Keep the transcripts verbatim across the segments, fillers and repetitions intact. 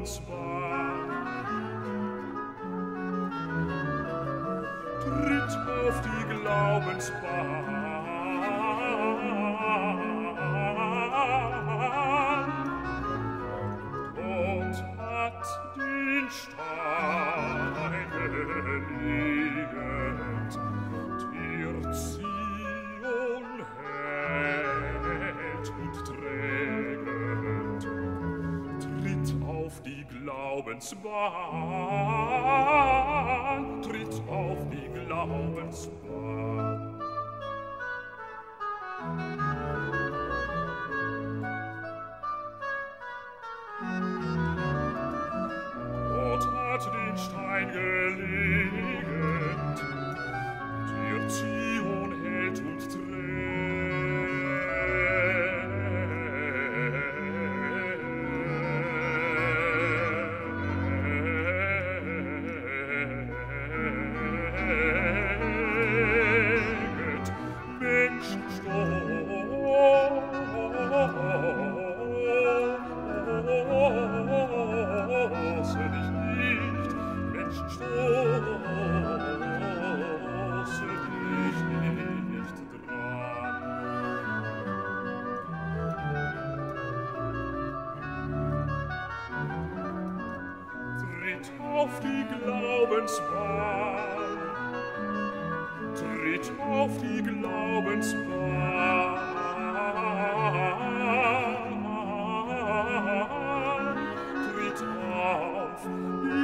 Glaubensbahn. Tritt auf die Glaubensbahn und hat den Stein gelegt, dir Zion hält und trägt. Tritt auf die Glaubensbahn, tritt auf die Glaubensbahn. Gott hat den Stein gelegt, dir Zion hält und trägt. Menschenstoße dich nicht, Menschenstoße dich nicht dran. Tritt auf die Glaubensbahn, tritt auf die Glaubensbahn, tritt auf die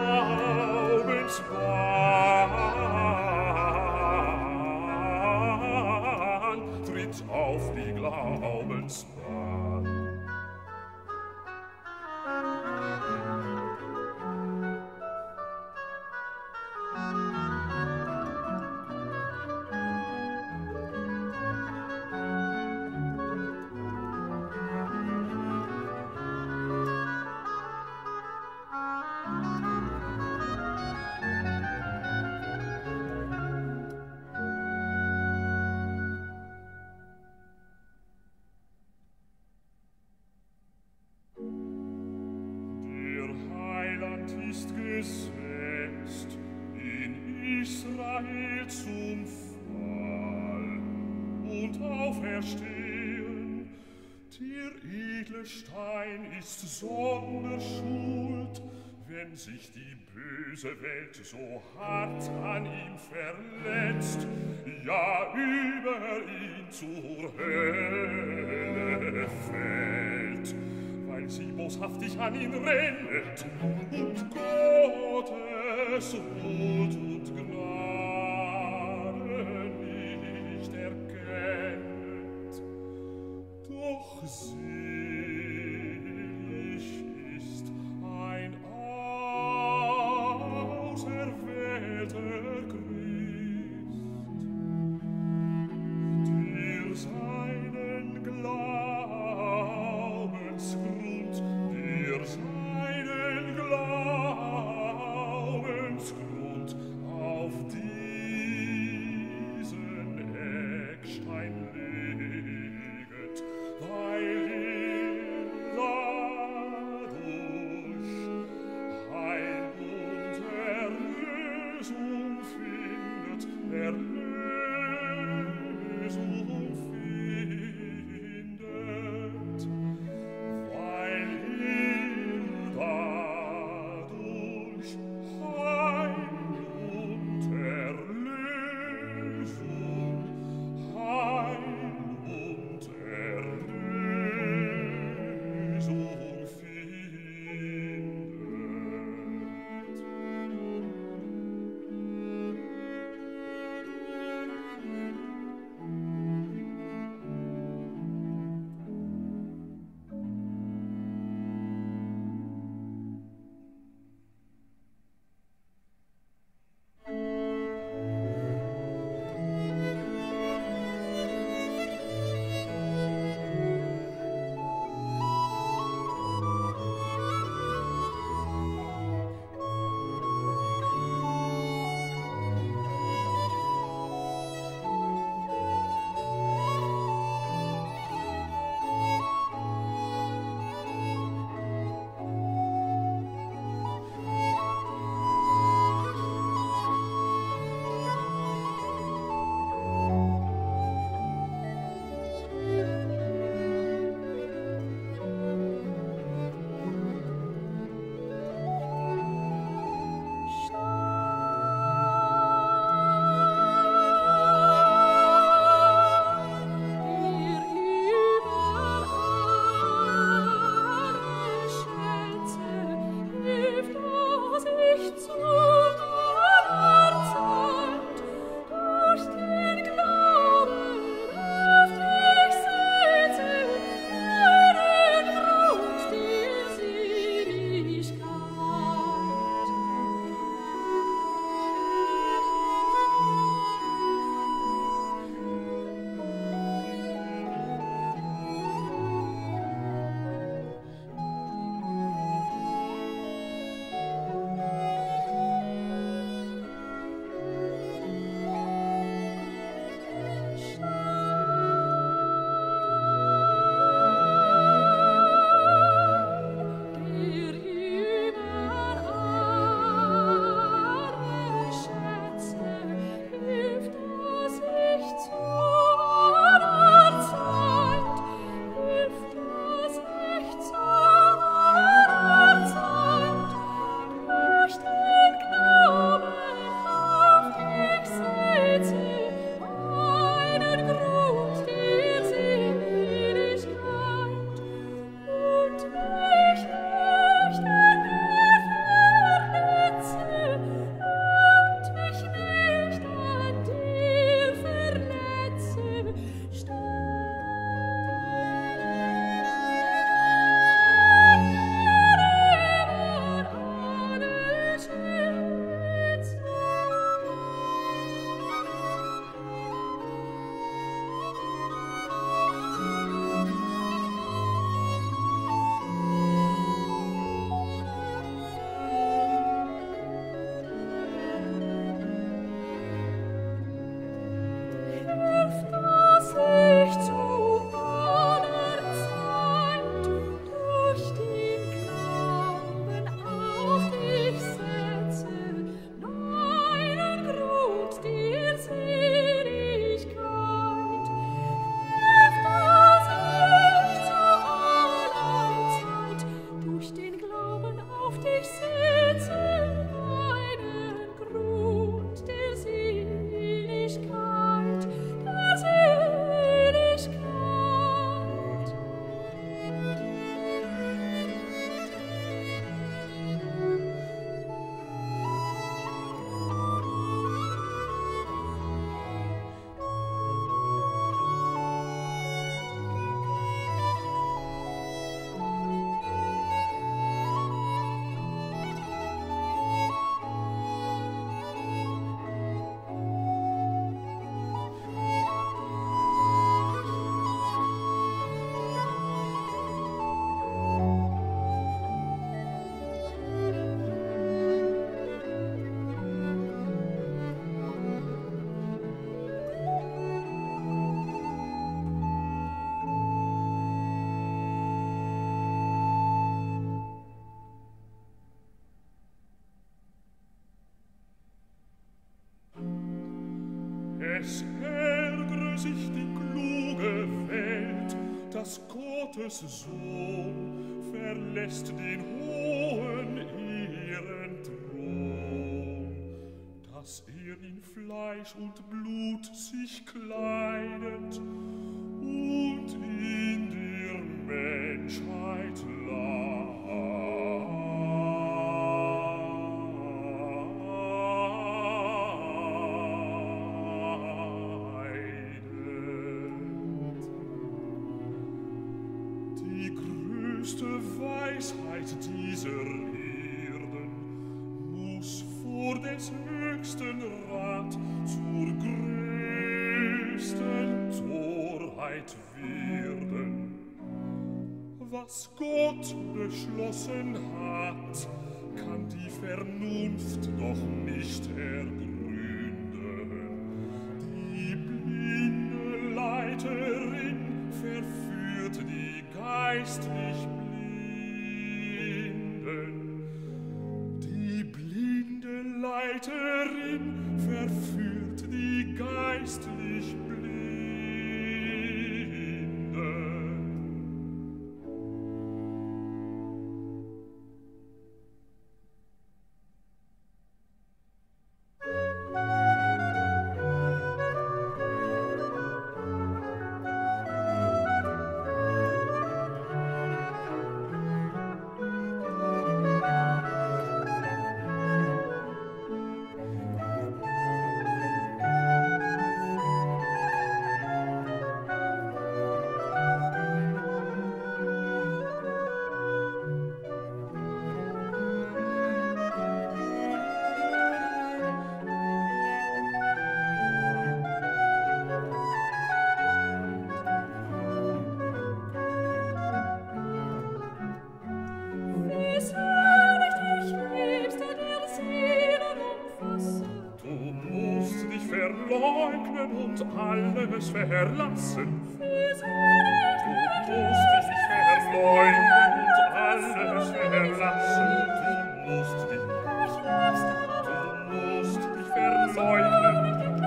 Glaubensbahn, tritt auf die Glaubensbahn. Ist gesetzt in Israel zum Fall und auferstehen. Der edle Stein ist Sonderschuld, wenn sich die böse Welt so hart an ihm verletzt, ja über ihn zur Hölle fällt, weil sie boshaftig an ihn rennt und Gottes Huld und Gnade nicht erkennt. Doch selig ist ein auserwählter Christ, der seinen Glaubensgrund, der seinen Glaubensgrund auf diesen Eckstein leget, weil dass Gottes Sohn verlässt den hohen Ehrenthron, dass er in Fleisch und Blut sich kleidet und in der Menschheit leidet. Die größte Weisheit dieser Erden muss vor des höchsten Rat zur größten Torheit werden. Was Gott beschlossen hat, kann die Vernunft doch nicht ergründen. Die blinde Leiterin verführt die geistlich Blinden. Die blinde Leiterin verführt die geistlich Blinden. Und alles verlassen. Du musst dich verleugnen und alles verlassen. Du musst dich, du musst dich verleugnen.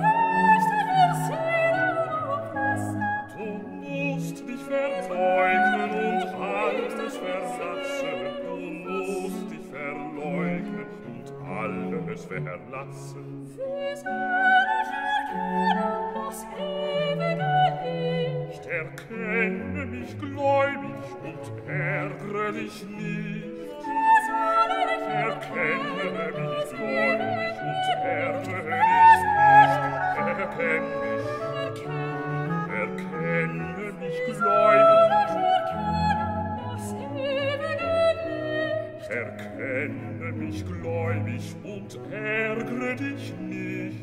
Du musst dich verleugnen und alles verlassen. Du musst dich verleugnen und alles verlassen. Ich erkenne mich gläubig und ärgere dich nicht. Erkenne mich gläubig und ärgere dich nicht. Erkenne mich, erkenne mich gläubig. Erkenne mich gläubig und ärgere dich nicht.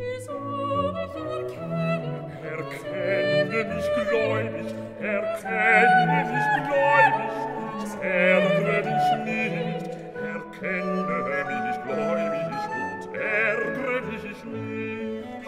Erkenne mich gläubig, erkenne mich gläubig, ärgere dich nicht. Erkenne mich gläubig und ärgere dich nicht.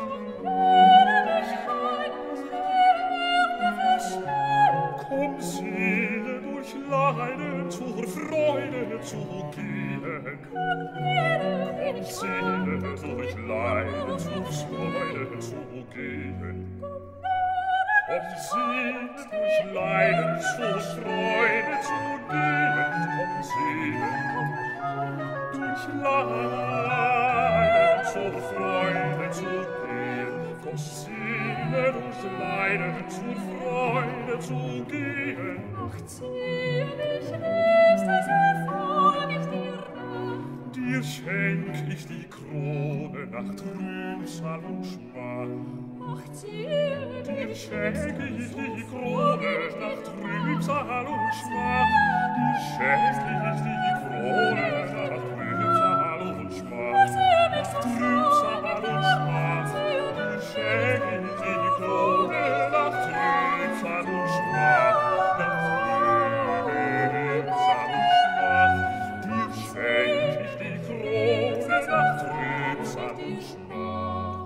Komm, Seele, durch Leiden zur Freude zu gehen. Komm, Seele, durch Leiden zur Freude zu gehen. Komm, Seele, durch Leiden zur Freude zu gehen. Komm, Seele, durch Leiden zur Freude zu gehen. Komm, Seele, durch Leiden zur Freude zu gehen. Ach, ziehe mich nicht, als erfreu ich dir nach. Dir schenk ich die Krone nach Trübsal und Schmach. Ach, ziehe Dir schenk ich die Krone nach Trübsal und Schmach. Dir schenk ich die Krone nach Trübsal und Schmach. Trübsal und Schmach. Dir schenk ich die Krone nach Trübsal und Schmach. Nach Trübsal und Schmach. Dir schenk ich die Krone nach Trübsal und Schmach.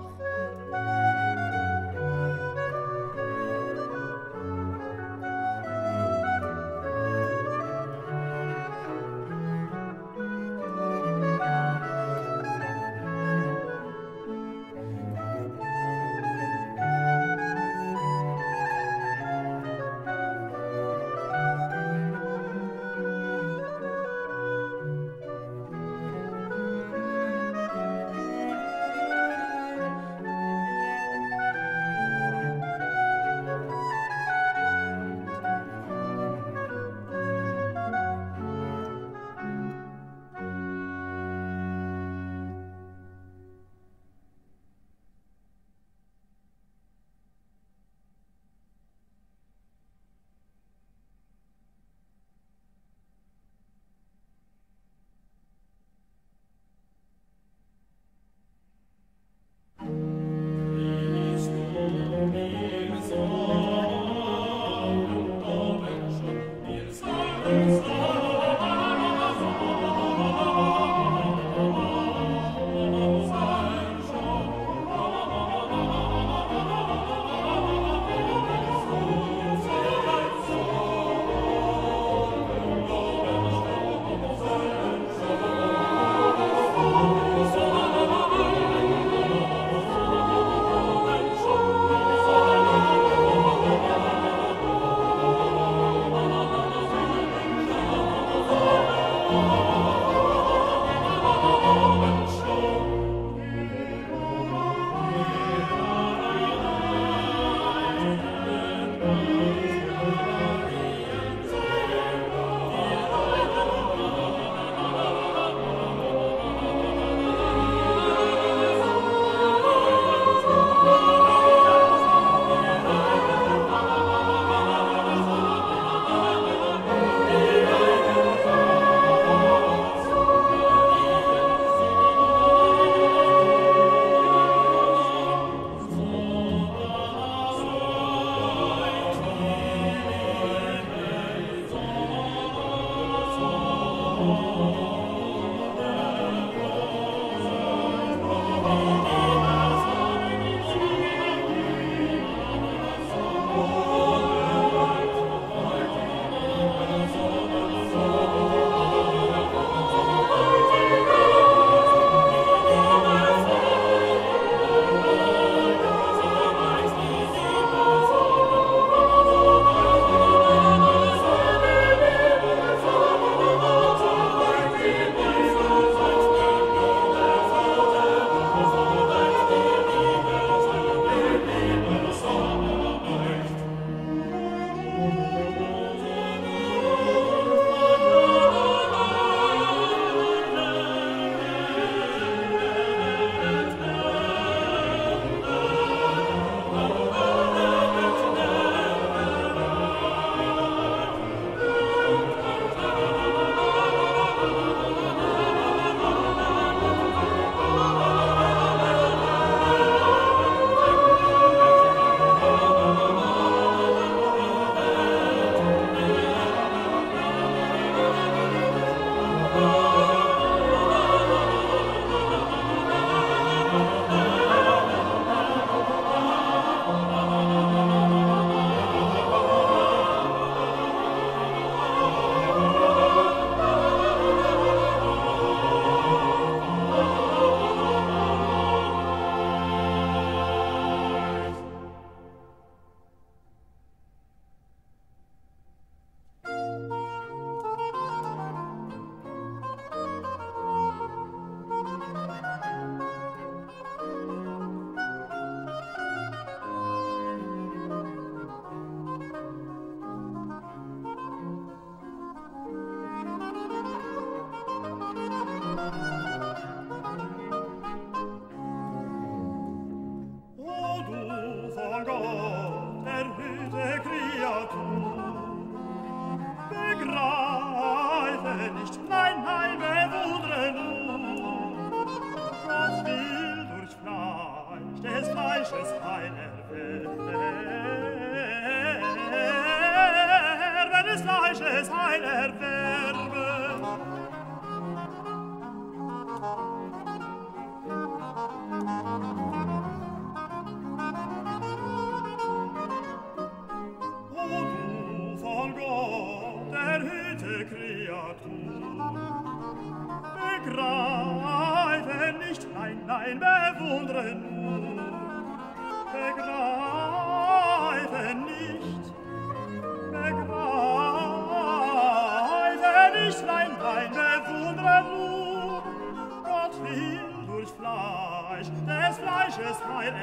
Heil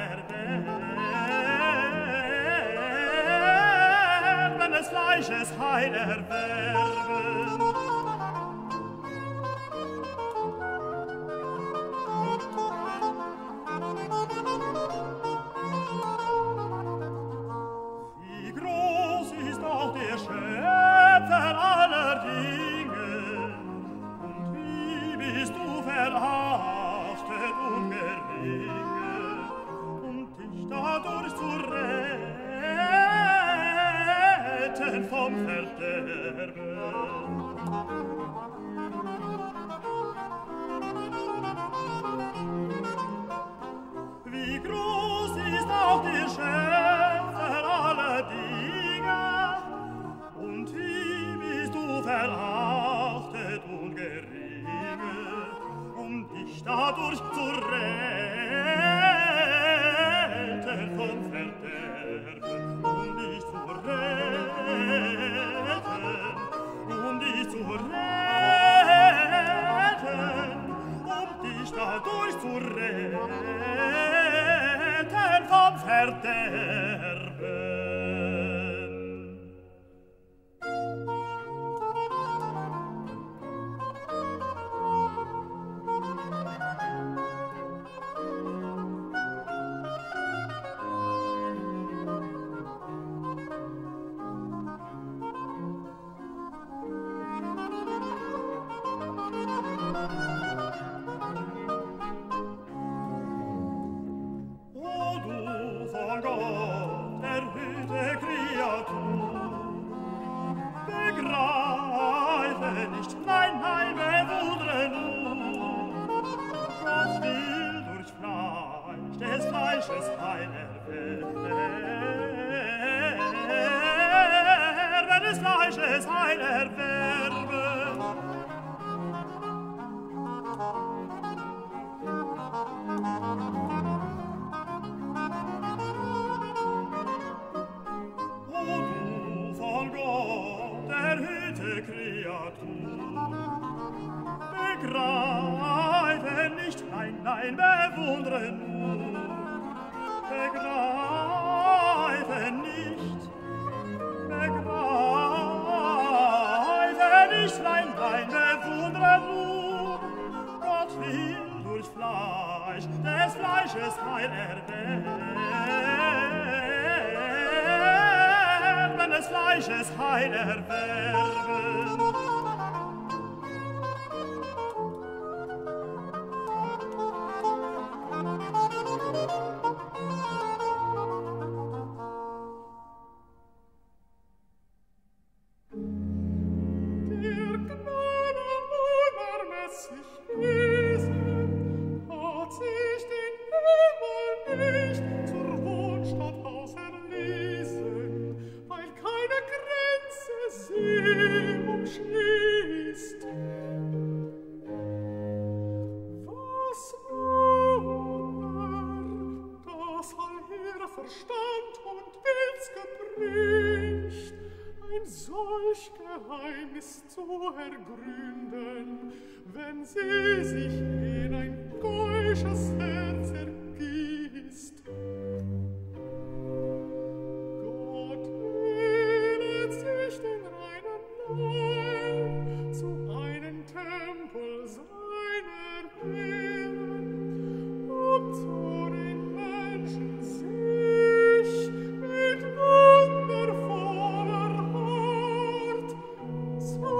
erwerben, des Fleisches Heil erwerben. Wie groß ist auch der Schöpfer aller Dinge, und wie bist du verachtet und geringe, und dich dadurch zu retten vom Verderben. Wie groß ist auch der Schöpfer aller Dinge, und wie bist du verachtet und geringe, um dich dadurch zu retten vom Verderben, um dich zu retten, um dich zu retten, um dich dadurch zu retten vom Verderben. Begreife nicht, nein, nein, bewundere nur. Begreife nicht, begreife nicht, nein, nein, bewundere nur. Gott will durch Fleisch des Fleisches Heil erwerben, des Fleisches Heil erwerben. Wenn sie sich in ein keusches Herz ergießt. Gott wählet sich den reinen Leib zu einem Tempel seiner Ehren, um zu den Menschen sich mit wundervoller Art zu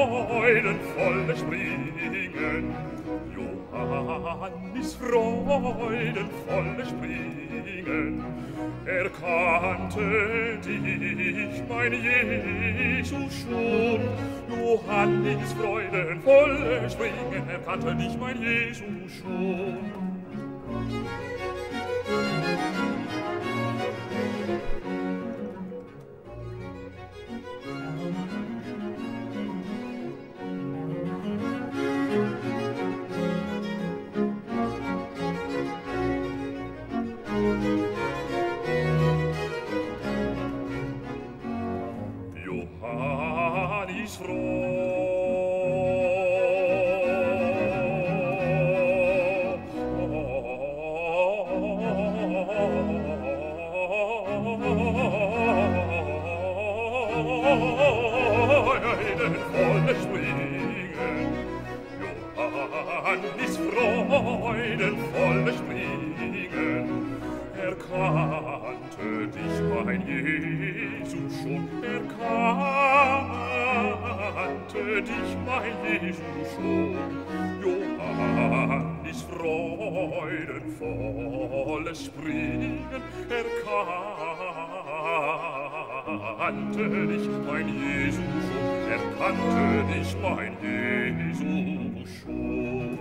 freudenvolle Springen. Johannis freudenvolle Springen. Er kannte dich, mein Jesus, schon. Johannis freudenvolle Springen. Er kannte dich, mein Jesus, schon. Johannis freudenvolle Springen. Johannis freudenvolle Springen. Er kannte dich, mein Jesus, schon. Er kannte dich, mein Jesus, schon. Johannis freudenvolles Springen. Er kannte dich, mein Jesus, schon. Er kannte dich, mein Jesus, schon.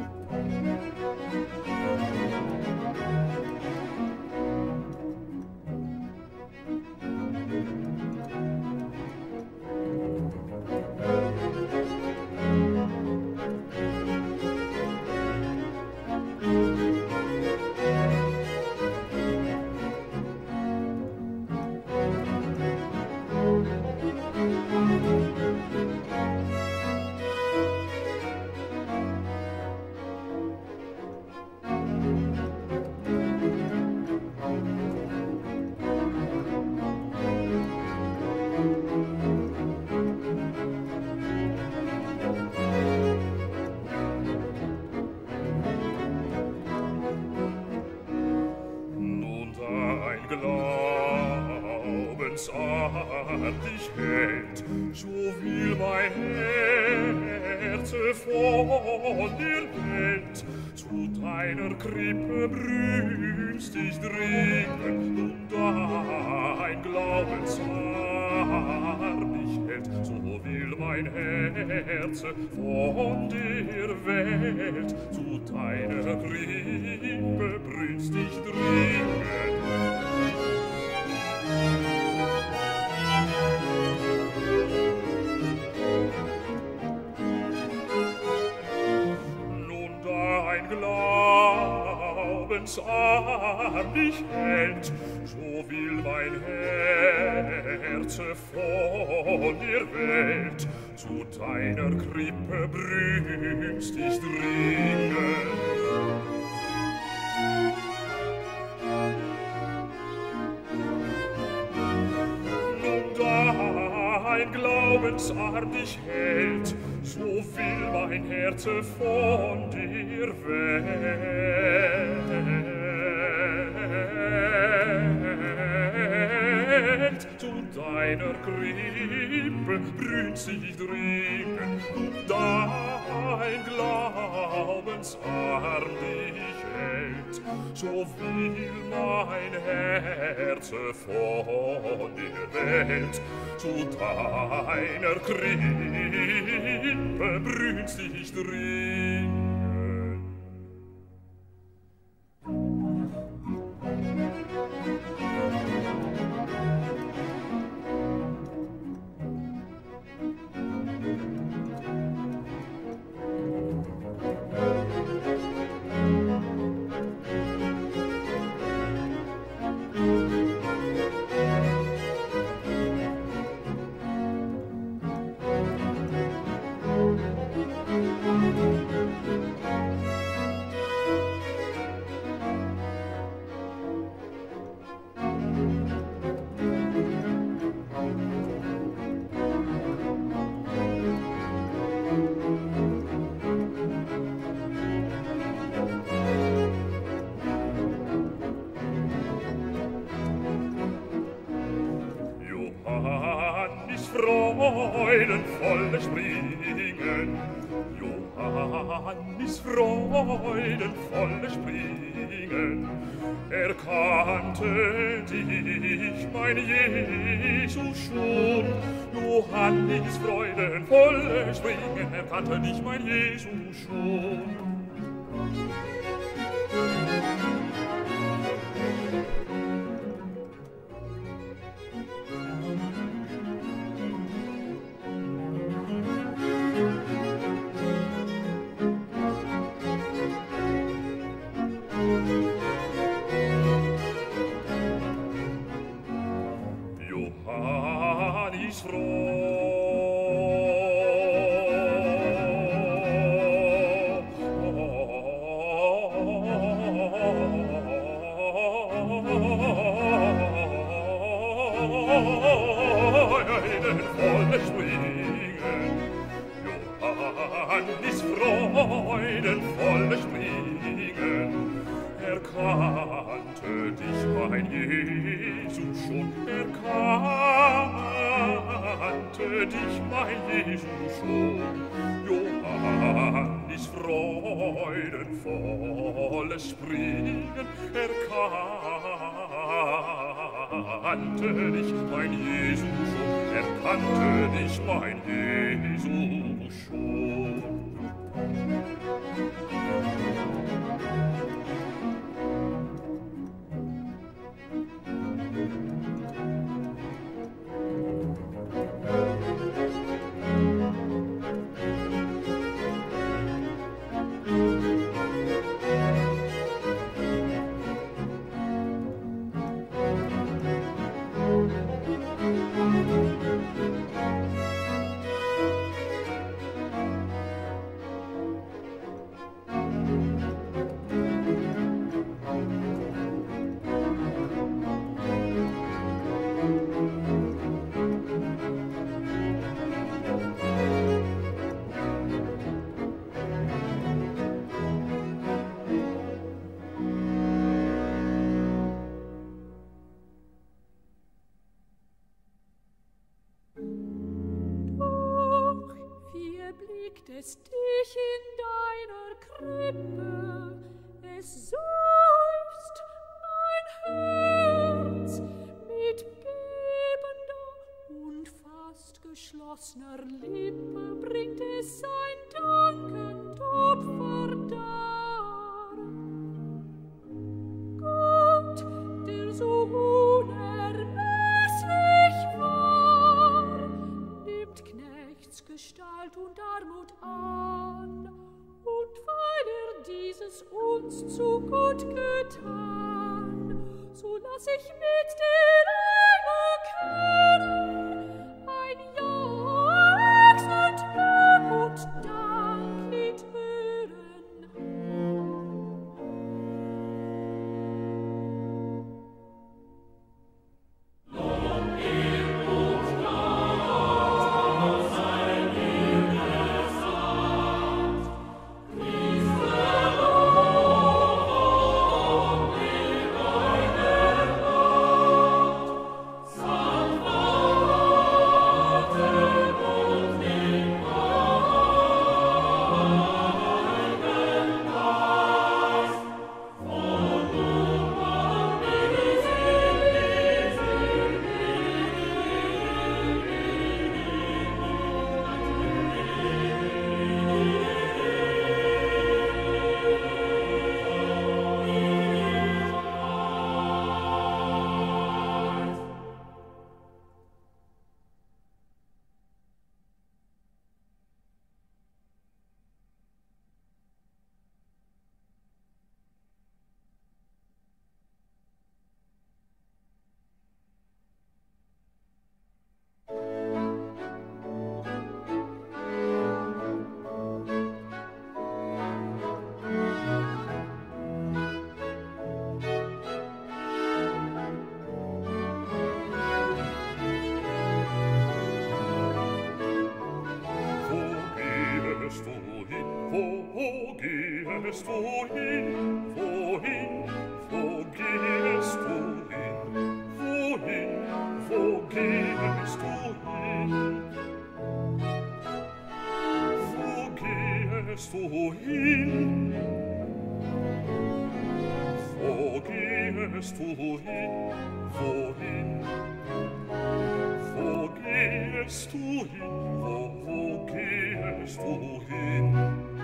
Glaubensartig hält, so will mein Herz von dir Welt zu deiner Krippe brünstig dringen, und dein Glaubensartig hält, so will mein Herz von dir Welt zu deiner Krippe brünstig dringen. Glaubens an dich hält, so will mein Herz von dir Welt zu deiner Krippe brünstig dringen. Nun dein Glaubensartig hält, so will mein Herz von dir Welt zu deiner Krippe brünstig dringen, und dein Glaubensartig hält, so will mein Herz von dir Welt zu deiner Krippe brünstig dringen. freudenvolle Springen. Johannis freudenvolle Springen. Er kannte dich, mein Jesus, schon. Johannis freudenvolle Springen. Er kannte dich, mein Jesus, schon. Johannis freudenvolle Springen. Johannis freudenvolle Springen. Er kannte dich, mein Jesus, schon. Er kannte dich, mein Jesus, schon. Johannis freudenvolle Springen. Er kannte dich, mein Jesus, schon. Er kannte dich, mein Jesus, schon. Es dich in deiner Krippe, es seufzt mein Herz, mit bebender und fast geschlossener Lippe bringt es sein dankend Opfer dar. Gott, der so unermesslich war, nimmt Knechtsgestalt und Armut an, und weil er dieses uns zu gut getan, so lass ich mit den Engel kennen, ein jauchzend Lob und Danklied hören. Lob ihm und Dank sein Himmel sagt, Christe Lob in deiner Macht, sagt Worte und in Heiligen Geist, von nun an bis in gehst du hin? Wohin? Wo gehst du hin? Wohin? Wo gehst du hin? hin? Wo gehst du hin? Wohin? Wo gehst du hin? Wo, wo gehst du hin?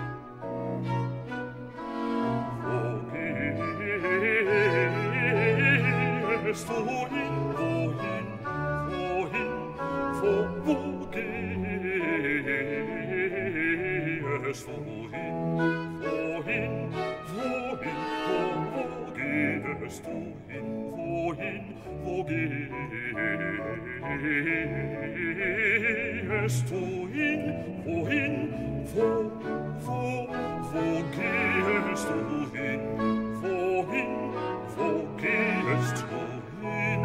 Wo gehst du hin? Wohin? Wohin? Wo, wo gehst du hin? Wohin? Wohin? Wo, wo gehst du hin? Wohin? Wo gehst du hin? Wohin? Wo, wo, wo gehst du hin? Wohin? Wo gehst du hin?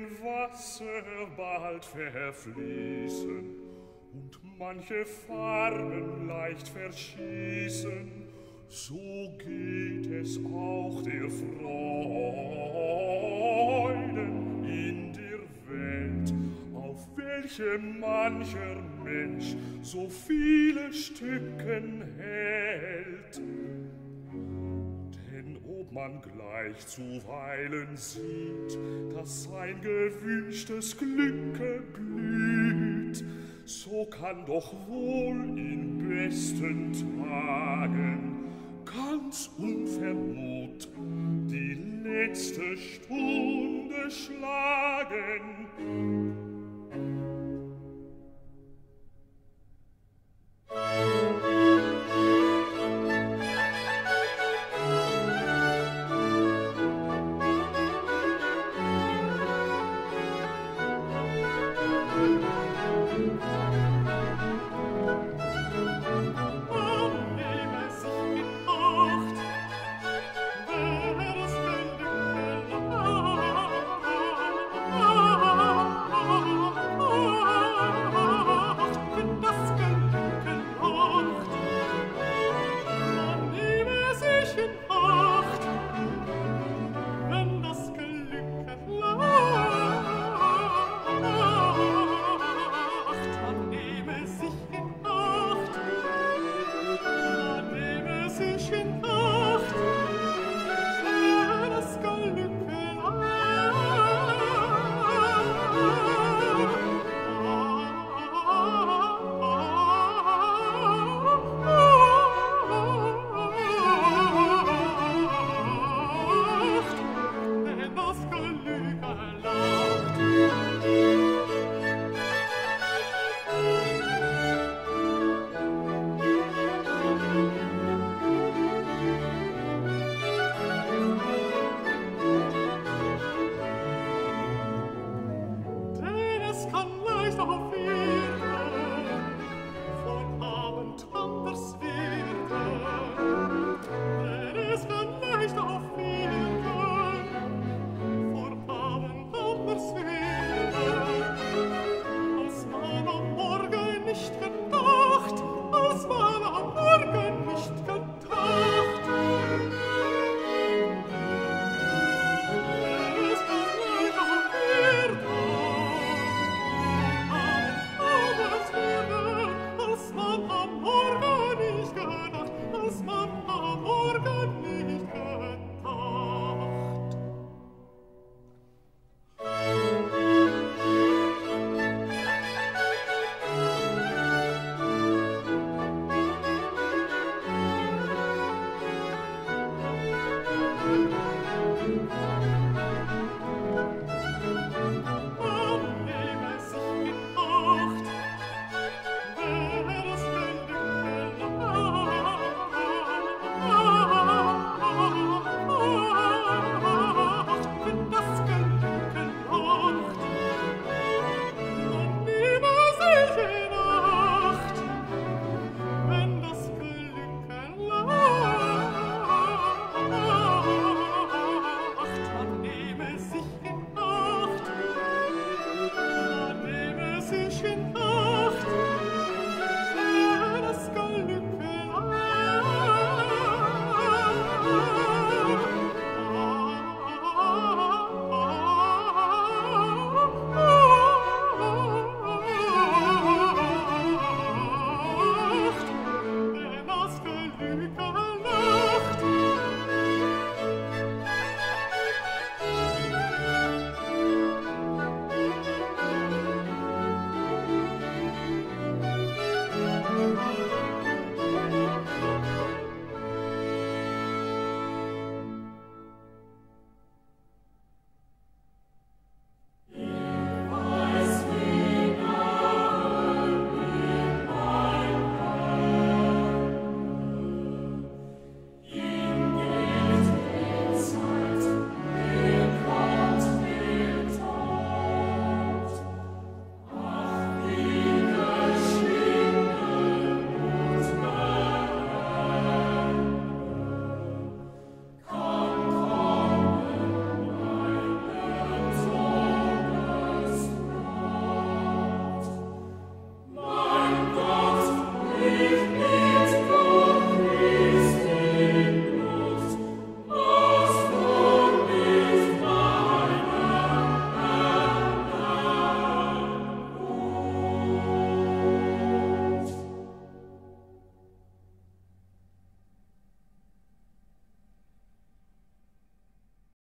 Wasser bald verfließen und manche Farben leicht verschießen, so geht es auch der Freuden in der Welt, auf welche mancher Mensch so viele Stücken hält. Denn ob man gleich zuweilen sieht, dass sein gewünschtes Glücke blüht, so kann doch wohl in besten Tagen ganz unvermut die letzte Stunde schlagen.